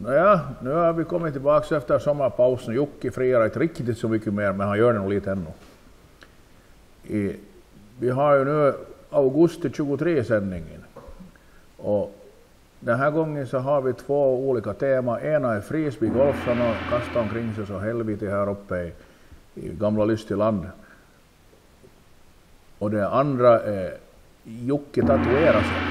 Nåja, nu har vi kommit tillbaka efter sommarpausen. Jocke friar inte riktigt så mycket mer, men han gör det nog lite ännu. Vi har ju nu augusti 23 sändningen. Och den här gången så har vi två olika teman. Ena är frisbeegolf som har kastat omkring sig så helvete här uppe i gamla Lystiland. Och det andra är Jocke tatuerar sig.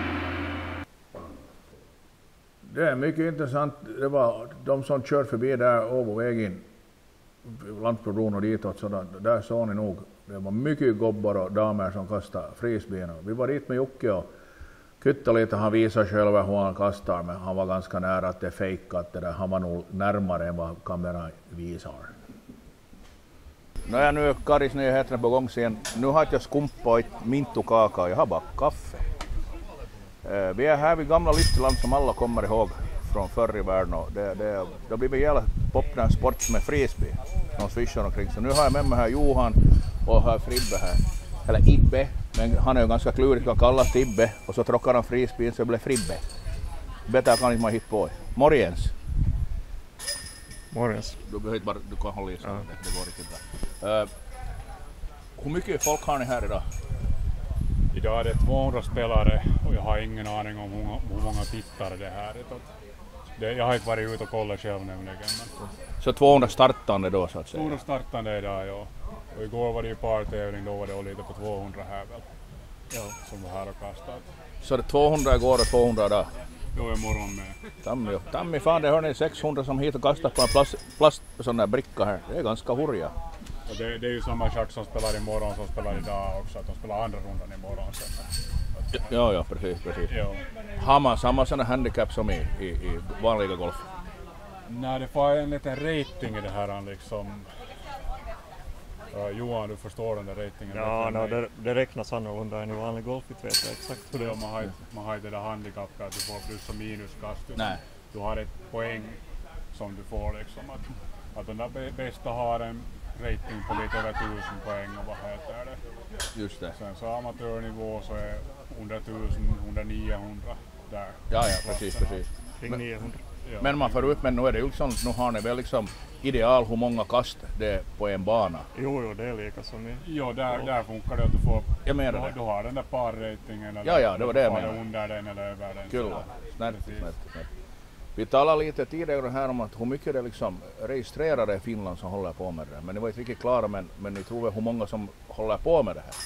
Det är mycket intressant. Det var de som kört förbi där över vägen, Landsbron och ditåt, så där såg ni nog. Det var mycket gobbar och damer som kastade frisbeen. Vi var dit med Jocke och kuttade lite. Han visade själv hur han kastar, men han var ganska nära att det fejkat det där. Han var nog närmare än vad kameran visar. Nu är nu Karis nyheterna på gång sen. Nu har jag skumpa och mintukaka. Jag har bara kaffe. Vi är här vid gamla Lystiland som alla kommer ihåg från förr i världen. Det blir jävla populär sport som är frisbee. De swishar omkring. Så nu har jag med mig här Johan och har Fribbe här. Eller Ibbe, men han är ju ganska klurig. Han kallas Ibbe och så tråkar han frisbeen så det blir Fribbe. Bättre kan inte man hitta på. Morgens. Morgens. Du kan hålla i så det går riktigt bra. Hur mycket folk har ni här idag? Idag är det 200 spelare och jag har ingen aning om hur många tittare det här är. Jag har inte varit ute och kollat själv nämligen. Så 200 startande då så att säga? 200 startande idag, ja. Och igår var det ju partävling, då var det lite på 200 här väl. Ja. Som var här och kastat. Så det 200 igår och 200 där? Då är morgon med. Tammi fan, det hör ni 600 som hit och kastar på en plast sån där bricka här. Det är ganska hurja. Och det är ju samma sak som spelar imorgon som spelar idag också, att de spelar andra rundan imorgon sen. Ja, precis. Ja. Har man samma sådana handikapp som i vanliga golf? Nej, det får en liten rating i det här liksom. Johan, du förstår den där ratingen? Ja, det räknas annorlunda än i vanlig golf, vet jag exakt hur det är. Man har inte det handikappet att du får plus och minuskast. Nej. Du har ett poäng som du får liksom. Att den där bästa har en rating på lite över 1000 poäng och vad heter det. Just det. Sen så amatörnivå så är 100 000, 900 där. Ja, precis. Kring 900. Ja. Men man får ut, men nu är det ju liksom, nu har ni väl liksom ideal hur många kast det är på en bana. Jo, det är lika som i. Jo, där funkar det att du får. Jag menar det. Du har den där parratingen eller ja, det var det jag menade. Under den eller över den. Kyllä, snett. Vi talade lite tidigare här om att hur mycket det liksom registrerade i Finland som håller på med det. Men det var inte riktigt klara, men ni tror väl hur många som håller på med det här?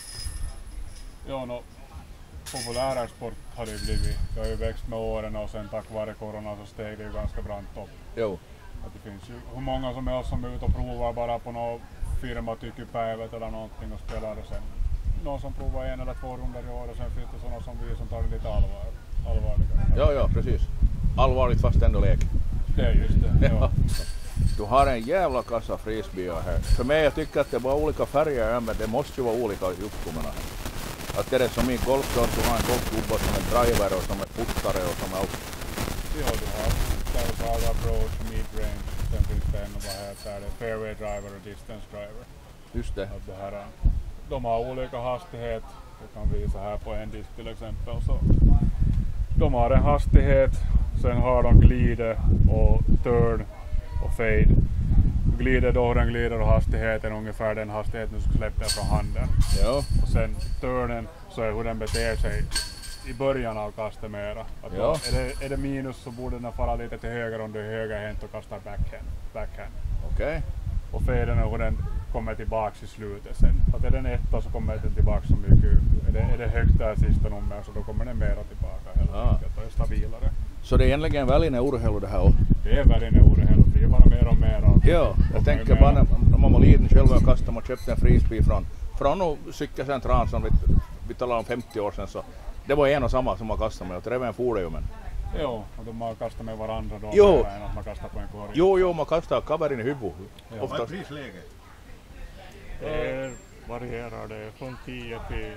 Ja, populärare sport har det blivit. Det har ju växt med åren och sen tack vare corona så steg det ju ganska brant upp. Jo. Att det finns ju hur många som är som är ute och provar bara på någon firma tycker päivät eller någonting och spelar och sen någon som provar 1 eller 2 runder i år och sen finns det sådana som vi som tar det lite allvarligare. Ja, precis. Allvarligt fast ändå lek. Det är just det, ja. Du har en jävla kassa frisbee här. För mig jag tycker att det var olika färger, men det måste ju vara olika uppkommorna här. Att det är som i golf då, att du har en golfklubba som är driver och som är puttare och som är allt. Ja, du har approach, mid-range, sen finns det en vad heter det, fairway driver och distance driver. Just det. Att det här, de har olika hastighet, jag kan visa här på en disk till exempel. Så de har en hastighet, sen har de glide och turn och fade. Glider då den glider och hastigheten ungefär den hastigheten du ska släppa från handen. Ja. Och sen turnen så är hur den beter sig i början av kastet mera. Att ja. Är det minus så borde den fara lite till höger om du är högerhänt och kastar backhand. Okej. Och faden är hur den kommer tillbaks i slutet sen. Att är den etta så kommer den tillbaks så mycket. Är det högt där sista nummer så då kommer den mera tillbaka. Det är stabilare. Så det är egentligen väldigt urheilu det här? Det är väldigt urheilu. Det är bara mer och mer. Ja, jag tänker bara när man var liten själv och kastade och köpte en frisbee från cykelcentran som vi talade om 50 år sedan så det var en och samma som man kastade med och det var en fordon. Jo, och de har kastat med varandra då än att man kastar på en korg. Jo, man kastar kaverin i huvudet. Ja. Vad är prisläget? Det varierar det från 10 till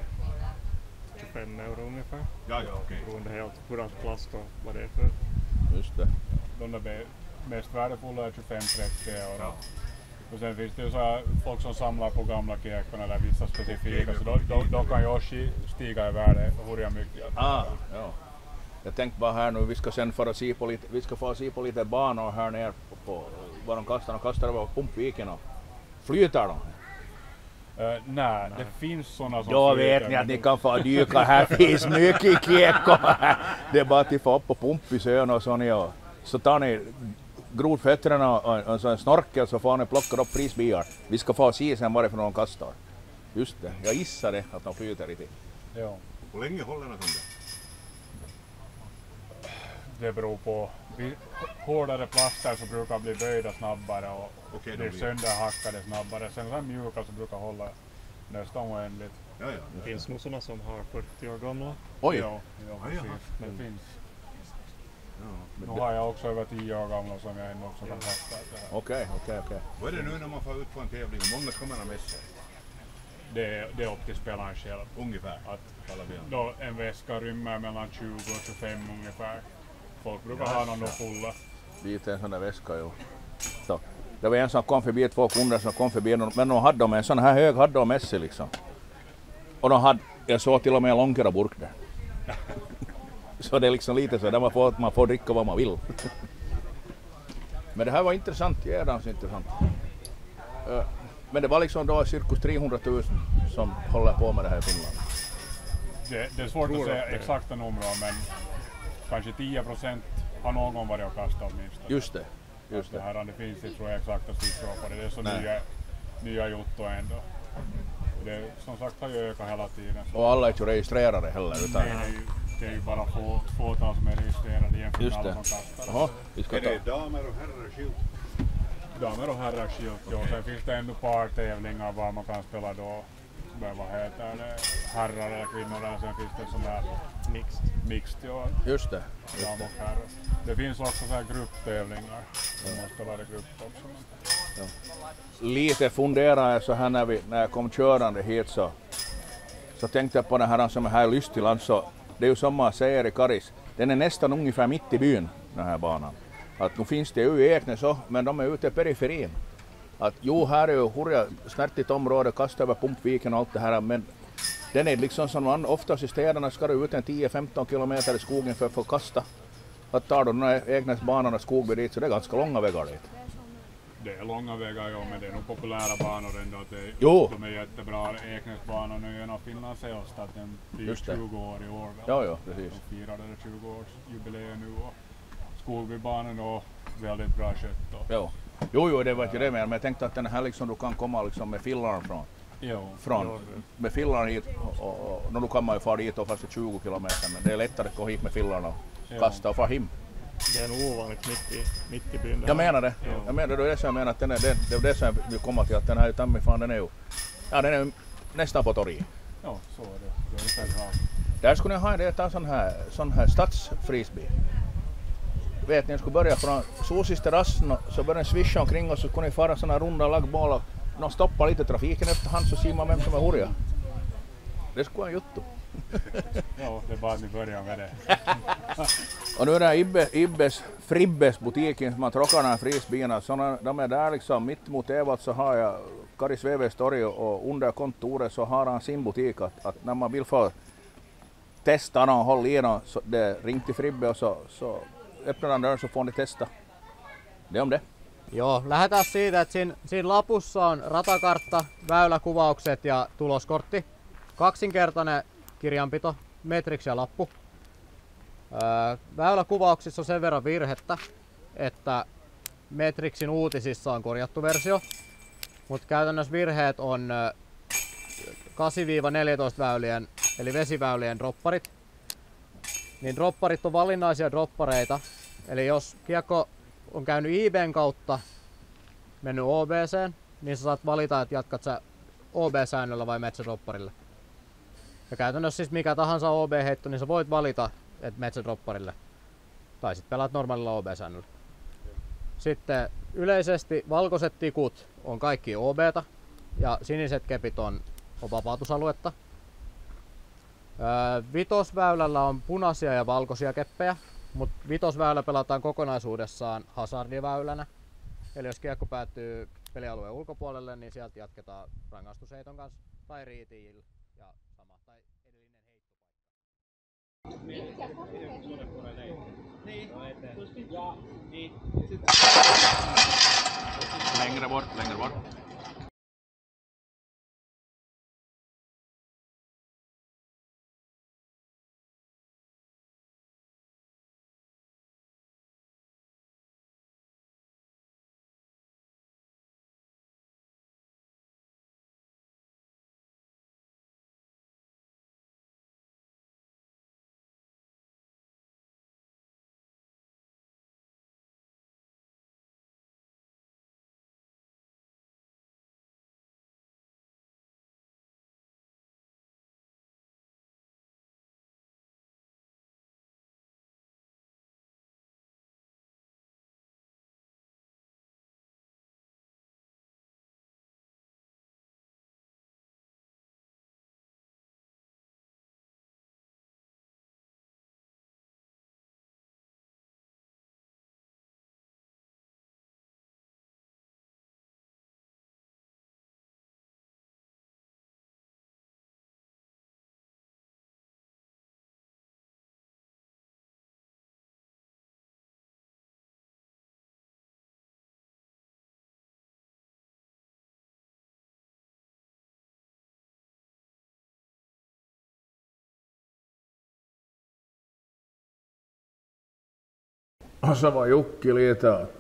25 euro ungefär. Ja, okej. Beroende helt hurdan klass då, vad det är för. Just det. De där mest värdefulla är 25-30 euro. Ja. Och sen finns det ju så här, folk som samlar på gamla kekon eller vissa specifika så de kan ju också stiga i värde och hurja mycket. Ja. Jag tänkte bara här nu, vi ska sen få se på lite banor här nere på var de kastar över Pumpviken och flyter de. Nej, det finns sådana som Då flyter, vet ni att ni kan få dyka, här finns mycket kiekko. Det är bara att få upp på Pumpisön och så tar ni grodfötterna och en snorkel så får ni plocka upp frisbear. Vi ska få se sen varifrån de kastar. Just det, jag gissade att de flyter lite. Ja. Hur länge håller den som Det beror på. Hårdare plaster så brukar bli böjda snabbare och Okej, blir de blir- sönderhackade snabbare. Sen så här mjuka så brukar hålla nästan oändligt. Ja. Det finns nog sådana som har 40 år gamla. Oj, Ja, precis. Det finns. Nu har jag också över 10 år gamla som jag ändå också kan kasta. okej. Vad är det nu när man får ut på en tävling? Hur många ska man ha med sig? Det är upp till spelaren själv. Ungefär. Att Alla vet. då en väska rymmer mellan 20 och 25 ungefär. Folk brukar ha någon då fulla. Lite en sån där väska ju. Så, det var en som kom förbi, 2 kunder som kom förbi, men de hade en sån här hög hade de med sig liksom. Och jag såg till och med en långkera-burk där. Så det är liksom lite så där man får dricka vad man vill. Men det här var intressant, jädans intressant. Men det var liksom då cirka 300 000 som håller på med det här i Finland. Det är svårt att säga exakta nummer men kanske 10% har någon gång varit och kastat åtminstone. Just det. Det här det finns inte tror jag exakta siffror på det. Det är så nya jutto ändå. Det som sagt har ju ökat hela tiden. Och alla är inte registrerade heller. Utan... Nej, det är ju bara fåtal som är registrerade jämfört med Just alla det. som kastar. Jaha, vi ska Är ta. det damer och herrar skilt? Damer och herrar skilt. Ja. Sen finns det ändå partävlingar var man kan spela då. Vad heter det? Herrar eller kvinnor. Eller sen finns det sån där mixed. Ja. Just det. Dam och herrar. Det finns också så här grupptävlingar. Man spelar i grupp också. Lite funderar jag så här när jag kom körande hit så tänkte jag på den här som är här i Lystiland, så det är ju som man säger i Karis, den är nästan ungefär mitt i byn den här banan. Att nu finns det ju i Eknäs så, men de är ute i periferin. Att jo, här är ju hurra snärtigt område, kasta över Pumpviken och allt det här, men den är liksom som man oftast i städerna ska du ut en 10-15 kilometer i skogen för att få kasta. Att tar du den här Eknäsbanan och Skogby dit så det är ganska långa vägar dit. Det är långa vägar ja, men det är nog populära banor ändå. Att de är jättebra. Eknäsbanan är en av Finlands äldsta, att den blir 20 år i år. Ja, precis. De firade det 20-årsjubileum nu och Skogbybanan och väldigt bra kött. Ja. Jo, det var inte det men jag tänkte att den här liksom du kan komma liksom med fillarna med fillarna hit och nu kan man ju fara dit och fast 20 kilometer, men det är lättare att gå hit med fillarna och kasta och fara hem. Det är nog ovanligt mitt i byn. Jag menar det. Jag menar det är så jag menar att det är det som vi kommer till att den här Tammifan den är ju nästan på torget. Ja, så är det. Det är ungefär bra. Där skulle ni ha en sån här stadsfrisbee. Vet ni, jag skulle börja från Solsisterrassen så börjar den swisha omkring och så skulle ni fara såna runda laggboll och de stoppar lite trafiken efterhand så ser man vem som är hurja. Det skulle vara en juttu. Ja, det är bara att ni börjar med det. Och nu är det Fribbes butiken som man trockar de här frisbeerna. De är där liksom mitt mot Evat så har jag Karis VVs torg och under kontoret så har han sin butik att när man vill få testa och hålla i dem så det ring till Fribbe och så öppnar han dörren så får ni testa. Det om det. Joo, lähdetään siitä, että siinä lapussa on ratakartta, väyläkuvaukset ja tuloskortti. Kaksinkertainen kirjanpito, metriksi ja lappu. Väyläkuvauksissa on sen verran virhettä, että metriksin uutisissa on korjattu versio. Mutta käytännössä virheet on 8-14 väylien, eli vesiväylien dropparit. Niin dropparit on valinnaisia droppareita. Eli jos kiekko on käynyt IB:n kautta, mennyt OB:seen, niin sä saat valita, että jatkat sä OB-säännöllä vai metsädropparille. Ja käytännössä siis mikä tahansa OB-heitto, niin sä voit valita, että metsädropparille. Tai sit pelaat normaalilla OB-säännöllä. Sitten yleisesti valkoiset tikut on kaikki OB:ta ja siniset kepit on vapautusaluetta. Vitosväylällä on punaisia ja valkoisia keppejä, mutta vitosväylä pelataan kokonaisuudessaan hazardiväylänä. Eli jos kiekko päättyy pelialueen ulkopuolelle, niin sieltä jatketaan rangaistusheiton kanssa tai riitiillä ja sama tai edellinen heittopaikka. Längre bort, längre bort. Och så var Jukki lite att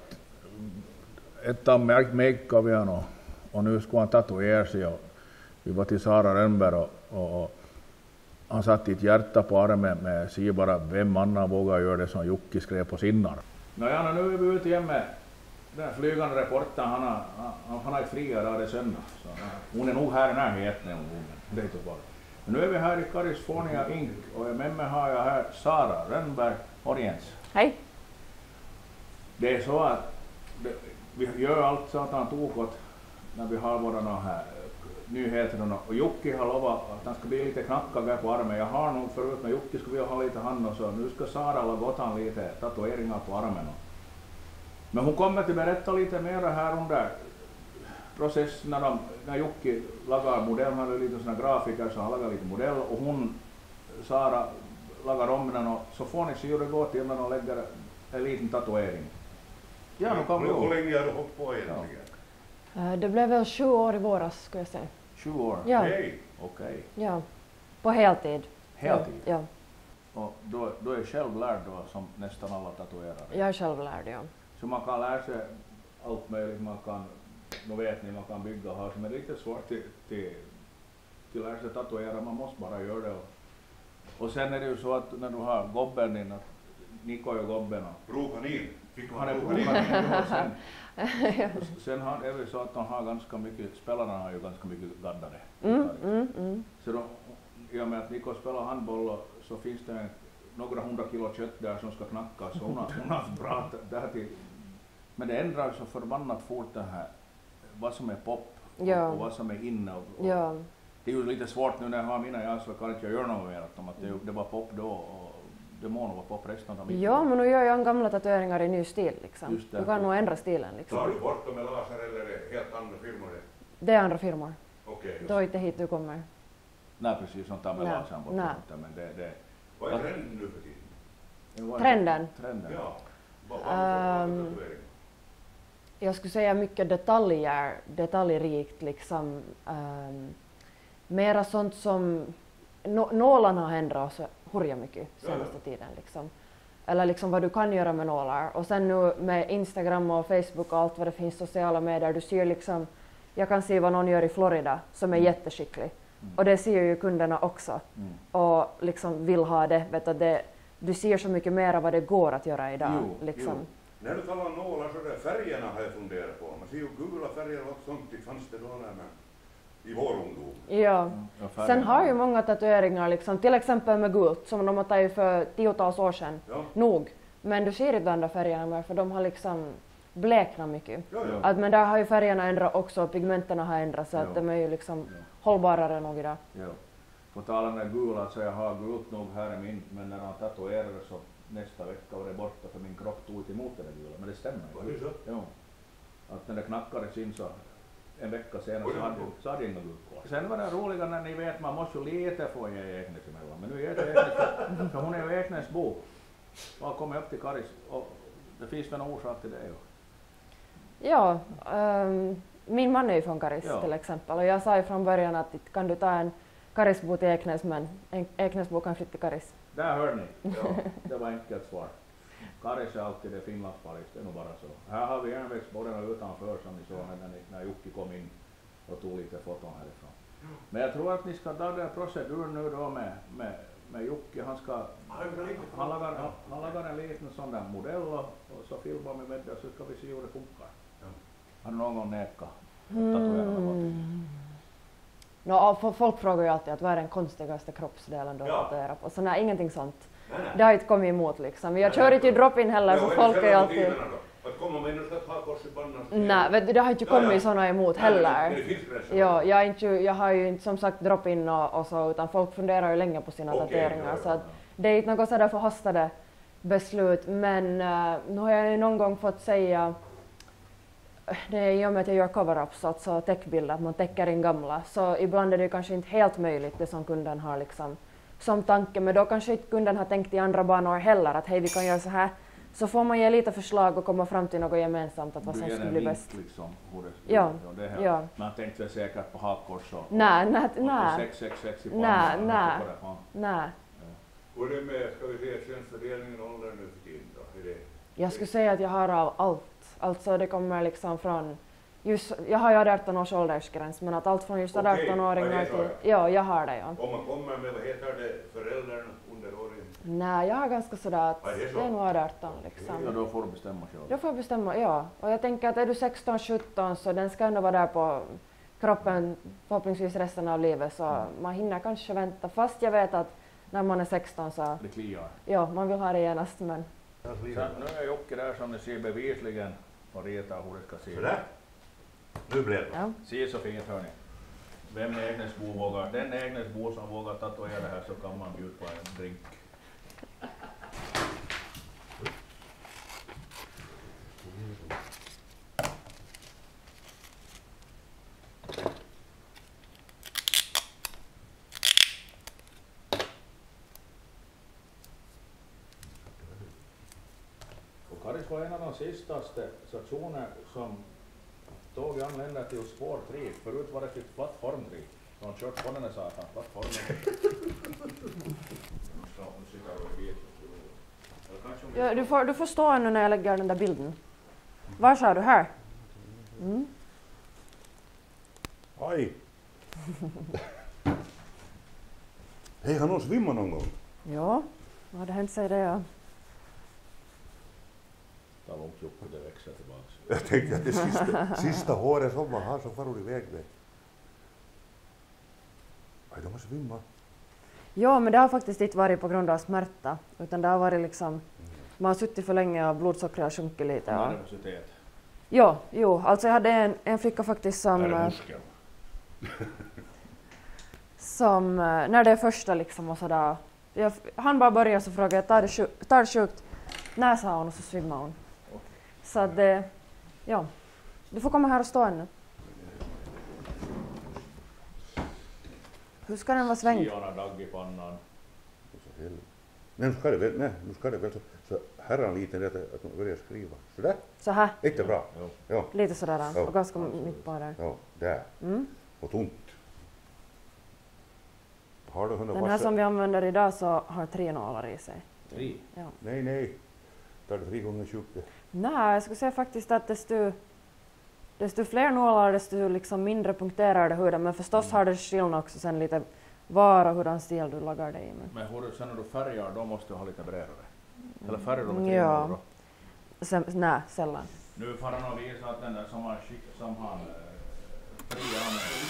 ett av make-upien och nu skulle han tatuera sig och vi var till Sara Rönnberg och han satt i ett hjärta på armen med sig bara vem annan vågar göra det som Jukki skrev på sin arm. Nåja, nu är vi ute igen med den flygande reportern, han har friare av det söndag. Så hon är nog här i närheten. Det är inte bara. Men nu är vi här i California Inc. och med mig har jag här Sara Rönnberg Oriens. Hej. Det är så att vi gör allt så att han tog åt när vi har våra här nyheterna och Jukki har lovat att han ska bli lite knackad på armen. Jag har nog förut när Jukki skulle vilja ha lite hand och så nu ska Sara laga åt han lite tatueringar på armen. Men hon kommer att berätta lite mer här under processen när Jukki lagar modell. Han hade lite såna grafiker så han lagar lite modell och hon, Sara, lagar om den och så får ni se hur det går till när de lägger en liten tatuering. Ja, nu kan vi Hur länge har du hållit på egentligen? Det blev väl 7 år i våras skulle jag säga. 7 år? Ja. Hej! Okej. Ja, på heltid. Heltid? Ja. Och då är självlärd då som nästan alla tatuerare? Jag är självlärd, ja. Så man kan lära sig allt möjligt, man kan, nu vet ni, man kan bygga och ha sig, men det är lite svårt till lära sig tatuera, man måste bara göra det. Och sen är det ju så att när du har gobben din, att Niko är gobben och Brokanin. han är brokanin. Sen är det så att de har ganska mycket, spelarna har ju ganska mycket gaddare. Så då, i och med att Niko spelar handboll så finns det några 100 kilo kött där som ska knackas. Så hon har bra där till. Men det ändrar så förbannat fort det här, vad som är pop och vad som är inne. Och det är ju lite svårt nu när jag har mina i så kan inte jag göra något mer om att det var pop då och det må nog vara pop resten av mitt. Ja, men nu gör jag gamla tatueringar i ny stil liksom. Du kan nog ändra stilen liksom. Tar du bort dem med laser eller är det helt andra firmor? Det är andra firmor. Okej. Då är inte hit du kommer. Nej, precis, som tar med lasern bort. Men det vad är trenden nu för tiden? Trenden? Ja. Jag skulle säga mycket detaljrikt liksom. Mera sånt som nålarna har ändrats hurja mycket senaste tiden liksom. Eller liksom vad du kan göra med nålar. Och sen nu med Instagram och Facebook och allt vad det finns sociala medier, du ser liksom, jag kan se vad någon gör i Florida som är jätteskicklig. Och det ser ju kunderna också. Och liksom vill ha det, vet du, du ser så mycket mer vad det går att göra idag. Liksom. När du talar om nålar så där färgerna har jag funderat på. Man ser ju gula färger och sånt, det fanns det då i vår ungdom. Ja. Sen har ju många tatueringar liksom, till exempel med gult som de har tagit för 10-tals år sedan. Nog. Men du ser inte andra färgerna mer för de har liksom bleknat mycket. Men där har ju färgerna ändrat också och pigmenterna har ändrat så att de är ju liksom hållbarare nog idag. Ja. På tal om det gula så jag har gult nog här i min, men när han tatuerade så nästa vecka var det borta för min kropp tog emot det gula. Men det stämmer ju. Ja. Att när det knackades in så en vecka senare så hade jag inga gult kvar. Sen var det roliga när ni vet, man måste ju lite få ge egnet emellan. Men nu är det egnet, för hon är ju Eknäsbo har kommit upp till Karis och det finns väl en orsak till det ju. Ja, min man är ju från Karis Ja. till exempel och jag sa ju från början att kan du ta en Karisbo till Eknäs men en Eknäsbo kan flytta till Karis. Där hör ni. Ja, det var enkelt svar. Karis är alltid det Finlands Paris, det är nog bara så. Här har vi järnvägsborgarna utanför som ni såg när Jocke kom in och tog lite foton härifrån. Men jag tror att ni ska ta den proceduren nu då med Jocke. Han lagar en liten sån där modell och så filmar vi med det så ska vi se hur det funkar. Har du någon gång nekat? Folk frågar ju alltid att vad är den konstigaste kroppsdelen du har Ja. tatuerat på. Så nej, ingenting sånt. Nej. Det har inte kommit emot liksom. Jag kör inte drop-in heller för folk är ju alltid... Att komma med nu ska ta kors i pannan. Nej, vet du, det har inte kommit såna emot heller. Det finns gränser. Ja, jag har ju inte som sagt drop-in och så, utan folk funderar ju länge på sina tatueringar. ja. Så att det är inte något sådär förhastade beslut. Men nu har jag ju någon gång fått säga, det är i och med att jag gör cover-ups, alltså täckbilder, att man täcker in gamla. Så ibland är det kanske inte helt möjligt det som kunden har liksom som tanke. Men då kanske inte kunden har tänkt i andra banor heller, att hej vi kan göra så här. Så får man ge lite förslag och komma fram till något gemensamt, att vad som skulle bli bäst. Liksom, Ja, det här. ja. Man tänkte säkert på hakkors och Nej. 666 i pannan. Nej. Och det med, ska vi se, könsfördelningen och åldern nu för tiden då? Är det... Jag skulle säga att jag har av allt. Alltså det kommer liksom från, jag har ju 18 års åldersgräns, men att allt från just 18-åringar till, ja jag har det ja. Om man kommer med, vad heter det, föräldern underåring? Nej, jag har ganska sådär att Ja, det är så. det är nog 18 liksom. Ja, då får du bestämma själv. Då får jag bestämma, ja. Och jag tänker att är du 16-17 så den ska ändå vara där på kroppen förhoppningsvis resten av livet, så man hinner kanske vänta. Fast jag vet att när man är 16 så, Det kliar. ja, man vill ha det genast men. Så, nu är Jocke där som ni ser bevisligen och ritar hur det ska se ut. Sådär. Nu blev det. Ja. Se så fint hörni. Vem är Eknäsbo vågar? Den Eknäsbo som vågar tatuera det här så kan man bjuda på en drink. Karis var en av de sista stationer som tåg anlände till spår 3. Förut var det till plattform 3. De har kört på den här satan, plattformen. Ja, du får stå nu när jag lägger den där bilden. Var sa du här? Mm. Aj! Hej, har någon svimmat någon gång? Ja, vad hade hänt sig det ja. Ta långt Jocke, det växer tillbaks. Jag tänkte att det sista håret som man har så far iväg med. Aj, de har svimmat. Ja, men det har faktiskt inte varit på grund av smärta, utan det har varit liksom, man har suttit för länge och blodsockret har sjunkit lite. Ja. Nervositet. Jo, alltså jag hade en flicka faktiskt som, som när det är första liksom och sådär, han bara började så frågade jag, tar det sjukt? Nej, sa hon och så svimmade hon. Så att det, ja, du får komma här och stå ännu. Hur ska den vara svängd? Kiana dagg i pannan. Nej, nu ska det väl så herran liten rätt att man börjar skriva. Sådär? Så här, Inte bra? Ja, lite sådär Ja. och ganska mitt på där. ja, där. Mm. Och tomt. Har du hunnit Den här som vi använder idag så har 3 nålar i sig. 3. Ja. Nej. Tar det 3 gånger 20. Nej, jag skulle säga faktiskt att desto fler nålar desto liksom mindre punkterar det huden. Men förstås har det skillnad också sen lite var och hurdan stil du lagar det i. Men sen när du färgar då måste du ha lite bredare. Eller färgar du med 3 Ja. nålar då? Nej, sällan. Nu får han visa att den där som har fria användning.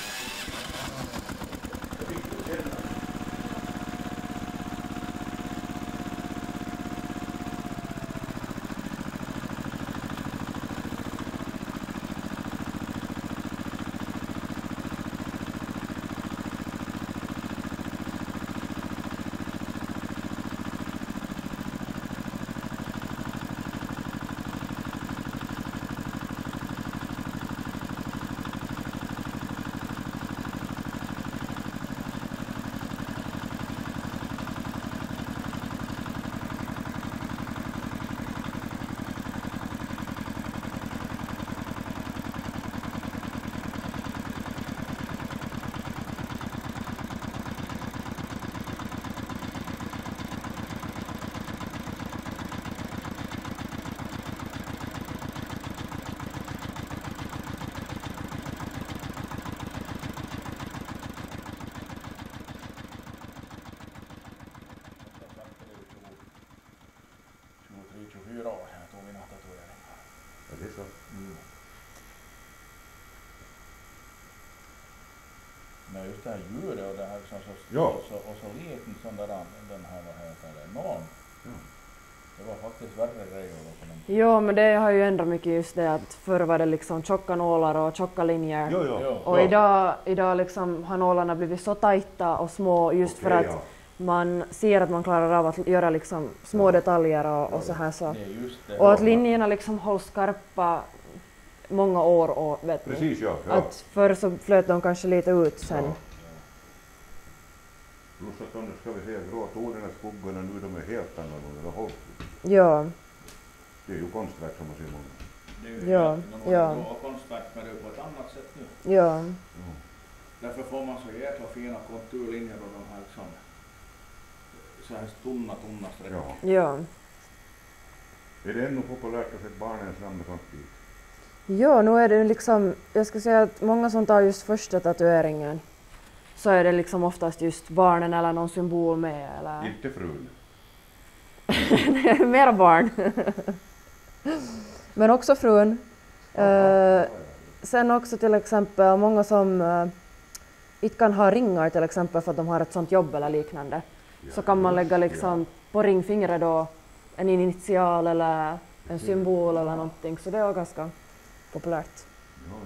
så. Men just det här ljudet och det här liksom Ja. och så liten sån där den här, vad heter det, nån. Ja. Det var faktiskt värre grejer på den. Jo, men det har ju ändrat mycket just det att förr var det liksom tjocka nålar och tjocka linjer. Jo. Och idag liksom har nålarna blivit så tajta och små just för att man ser att man klarar av att göra liksom små detaljer och så här så. Det är just det. Och att linjerna liksom hålls skarpa många år och vet ni. Precis, ja. Att förr så flöt de kanske lite ut sen. Ja. Plus att om det ska vi säga grå tonerna skuggorna nu, de är helt annorlunda. Ja. Det är ju konstverk som man ser många. Det är ju Ja, ja. och konstverk med det på ett annat sätt nu. Ja. Därför får man så jäkla fina konturlinjer och de här liksom så här tunna streck. Ja. Ja. Är det ännu populärt att sätta barnens namn och sånt dit? Ja, nu är det liksom, jag ska säga att många som tar just första tatueringen så är det liksom oftast just barnen eller någon symbol med eller Inte frun. mera barn. Men också frun. Sen också till exempel många som inte kan ha ringar till exempel för att de har ett sånt jobb eller liknande. Så kan man lägga liksom på ringfingret då en initial eller en symbol eller någonting. Så det är ganska populärt. Ja.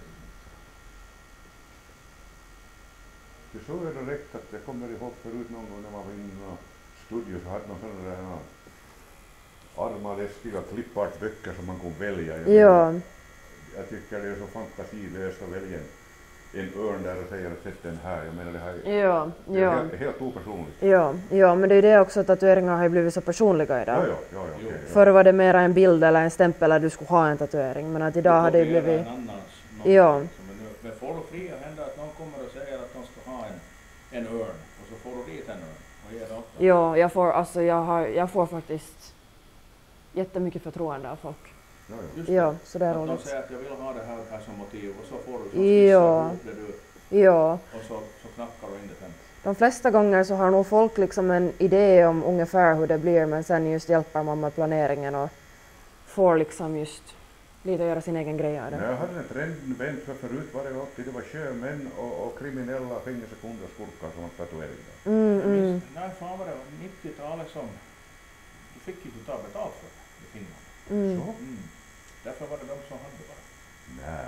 Det så är det rätt att jag kommer ihåg förut någon gång när man var inne i någon studio så hade man sådana där arma läskiga klippartböcker som man kunde välja. Ja. Jag tycker det är så fantasilöst att välja en örn där och säga att sätt den här. Jag menar det här det är helt opersonligt. Ja, men det är det också att tatueringar har ju blivit så personliga idag. Ja. Okay, Förr var det mera en bild eller en stämpel att du skulle ha en tatuering, men att idag har det blivit... Ja. Men får du fria händer att någon kommer och säger att de ska ha en örn och så får du dit en örn och ger det åt dem. Ja, jag får faktiskt jättemycket förtroende av folk. Ja, så det är att roligt. de säger att jag vill ha det här som motiv och så får du så skissar du Ja. och så knackar du in det sen. De flesta gånger så har nog folk liksom en idé om ungefär hur det blir, men sen just hjälper man med planeringen och får liksom just lite att göra sin egen grej av det. Jag hade en trend för förut var det alltid, det var sjömän och kriminella fängelsekunder och skurkar som var tatueringar. När fan var det 90-talet som du fick ju ta betalt för det i Finland. Så? Därför var det de som hade bara. Nej.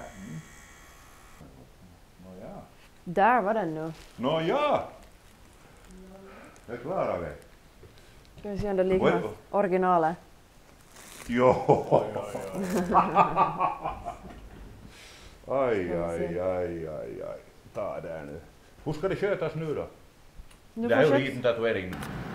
Nåja. Där var den nu. Nåja! Det klarar vi. Ska vi se om det liknar originalet. Jo! Aj. Ta där nu. Hur ska det skötas nu då? Nu Det här är får ju en liten tatuering.